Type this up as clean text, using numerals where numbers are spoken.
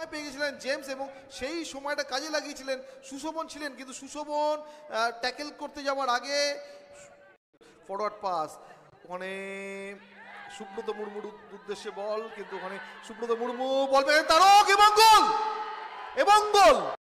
পেয়ে গেছিলেন জেমস এবং সেই সময়টা কাজে লাগিয়েছিলেন। সুশোভন ছিলেন, কিন্তু সুশোভন ট্যাকেল করতে যাওয়ার আগে ফরওয়ার্ড পাস, ওখানে সুব্রত মুর্মুর উদ্দেশ্যে বল, কিন্তু ওখানে সুব্রত মুর্মু বল পেয়ে তারক এবং গোল এবং গোল।